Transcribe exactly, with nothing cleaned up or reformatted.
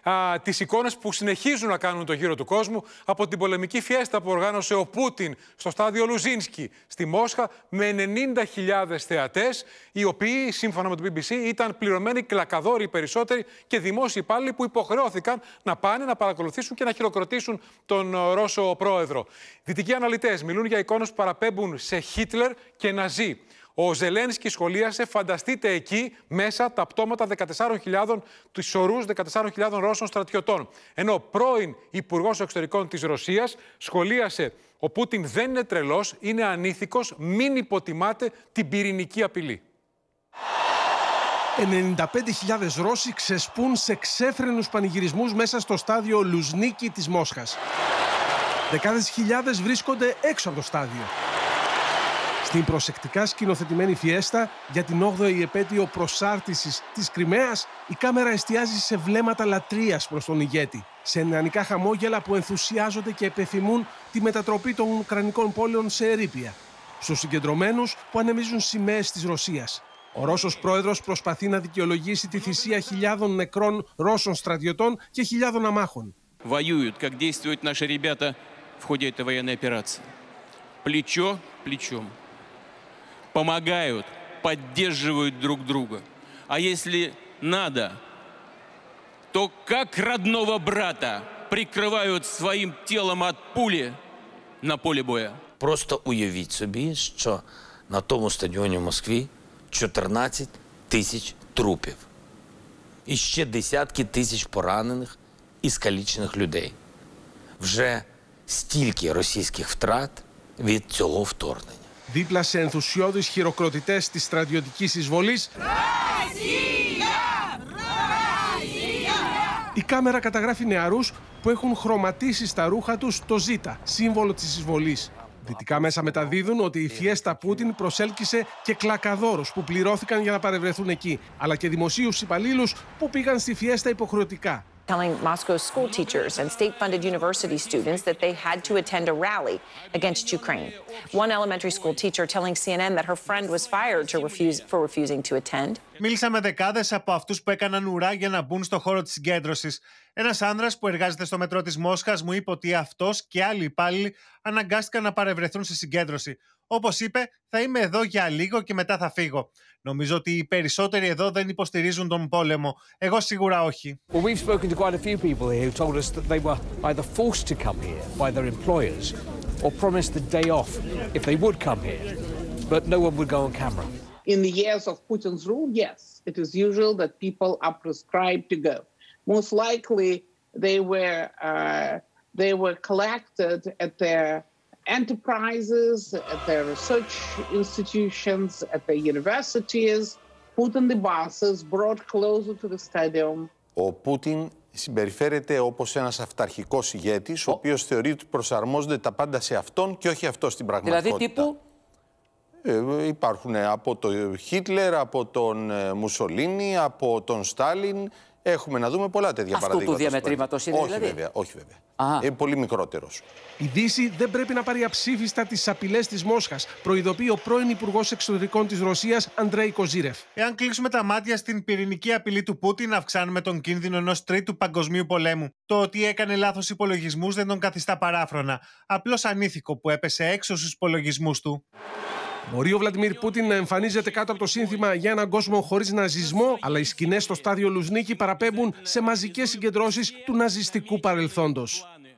τις εικόνες που συνεχίζουν να κάνουν το γύρο του κόσμου από την πολεμική φιέστα που οργάνωσε ο Πούτιν στο στάδιο Λουζίνσκι στη Μόσχα με ενενήντα χιλιάδες θεατές, οι οποίοι, σύμφωνα με το μπι μπι σι, ήταν πληρωμένοι κλακαδόροι περισσότεροι και δημόσιοι υπάλληλοι που υποχρεώθηκαν να πάνε να παρακολουθήσουν και να χειροκροτήσουν τον Ρώσο πρόεδρο. Δυτικοί αναλυτές μιλούν για εικόνες που παραπέμπουν σε Χίτλερ και Ναζί. Ο Ζελένσκι σχολίασε, φανταστείτε εκεί μέσα τα πτώματα δεκατεσσάρων χιλιάδων, τους ορούς δεκατεσσάρων χιλιάδων Ρώσων στρατιωτών. Ενώ ο πρώην Υπουργός Εξωτερικών της Ρωσίας σχολίασε, ο Πούτιν δεν είναι τρελός, είναι ανήθικος, μην υποτιμάτε την πυρηνική απειλή. ενενήντα πέντε χιλιάδες Ρώσοι ξεσπούν σε ξέφρενους πανηγυρισμούς μέσα στο στάδιο Λουζνίκι της Μόσχας. Δεκάδες χιλιάδες βρίσκονται έξω από το στάδιο. Στην προσεκτικά σκηνοθετημένη φιέστα για την όγδοη επέτειο προσάρτησης της Κριμαίας, η κάμερα εστιάζει σε βλέμματα λατρείας προς τον ηγέτη, σε νεανικά χαμόγελα που ενθουσιάζονται και επιθυμούν τη μετατροπή των ουκρανικών πόλεων σε ερείπια, στους συγκεντρωμένους που ανεμίζουν σημαίες της Ρωσίας. Ο Ρώσος πρόεδρος προσπαθεί να δικαιολογήσει τη θυσία χιλιάδων νεκρών Ρώσων στρατιωτών και χιλιάδων αμάχων. Воюют, как действуют наши ребята в ходе этой военной операции. Плечо плечом. Помогают, поддерживают друг друга. А если надо, то как родного брата прикрывают своим телом от пули на поле боя. Просто уявіть собі, що на тому стадіоні в Москві чотирнадцять тисяч трупів. І ще десятки тисяч поранених і скалічених людей. Вже стільки російських втрат від цього вторгнення. Δίπλα σε ενθουσιώδεις χειροκροτητές της στρατιωτικής εισβολής, η κάμερα καταγράφει νεαρούς που έχουν χρωματίσει στα ρούχα τους το ζήτα, σύμβολο της εισβολής. Δυτικά μέσα μεταδίδουν ότι η φιέστα Πούτιν προσέλκυσε και κλακαδόρους που πληρώθηκαν για να παρευρεθούν εκεί, αλλά και δημοσίους υπαλλήλους που πήγαν στη φιέστα υποχρεωτικά. Telling Moscow's school teachers and state-funded university students that they had to attend a rally against Ukraine. One elementary school teacher telling σι εν εν that her friend was fired to refuse, for refusing to attend. Μίλησα με δεκάδες από αυτούς που έκαναν ουρά για να μπουν στο χώρο της συγκέντρωσης. Ένας άνδρας που εργάζεται στο μετρό της Μόσχας μου είπε ότι αυτός και άλλοι υπάλληλοι αναγκάστηκαν να παρευρεθούν στη συγκέντρωση. Όπως είπε, θα είμαι εδώ για λίγο και μετά θα φύγω. Νομίζω ότι οι περισσότεροι εδώ δεν υποστηρίζουν τον πόλεμο. Εγώ σίγουρα όχι. Well, we've spoken to quite a few people here who told us that they were either forced to come here by their employers or promised the day off if they would come here, but no one would go on camera. In the years of Putin's rule, yes, it is usual that people are prescribed to go. Most likely, they were uh, they were collected at their enterprises, at their research institutions, at their universities, put on the buses, brought closer to the stadium. Ο Πούτιν συμπεριφέρεται όπως ένας αυταρχικός ηγέτης, ο, ο οποίος θεωρεί ότι προσαρμόζονται τα πάντα σε αυτόν και όχι αυτό στην πραγματικότητα. Δηλαδή τύπου? Ε, υπάρχουν από τον Χίτλερ, από τον Μουσολίνι, από τον Στάλιν. Έχουμε να δούμε πολλά τέτοια αυτού παραδείγματα. Αυτού του διαμετρήματος είναι όχι, δηλαδή? Βέβαια, όχι βέβαια. Α. Είναι πολύ μικρότερος. Η Δύση δεν πρέπει να πάρει αψήφιστα τις απειλές της Μόσχας, προειδοποιεί ο πρώην Υπουργός Εξωτερικών της Ρωσίας, Αντρέι Κοζίρεφ. Εάν κλείσουμε τα μάτια στην πυρηνική απειλή του Πούτιν, αυξάνουμε τον κίνδυνο ενός τρίτου παγκοσμίου πολέμου. Το ότι έκανε λάθος υπολογισμούς δεν τον καθιστά παράφρονα. Απλώς ανήθικο που έπεσε έξω στους υπολογισμούς του. Μπορεί ο Βλαντιμίρ Πούτιν να εμφανίζεται κάτω από το σύνθημα για έναν κόσμο χωρίς ναζισμό, αλλά οι σκηνές στο στάδιο Λουζνίκι παραπέμπουν σε μαζικές συγκεντρώσεις του ναζιστικού παρελθόντος.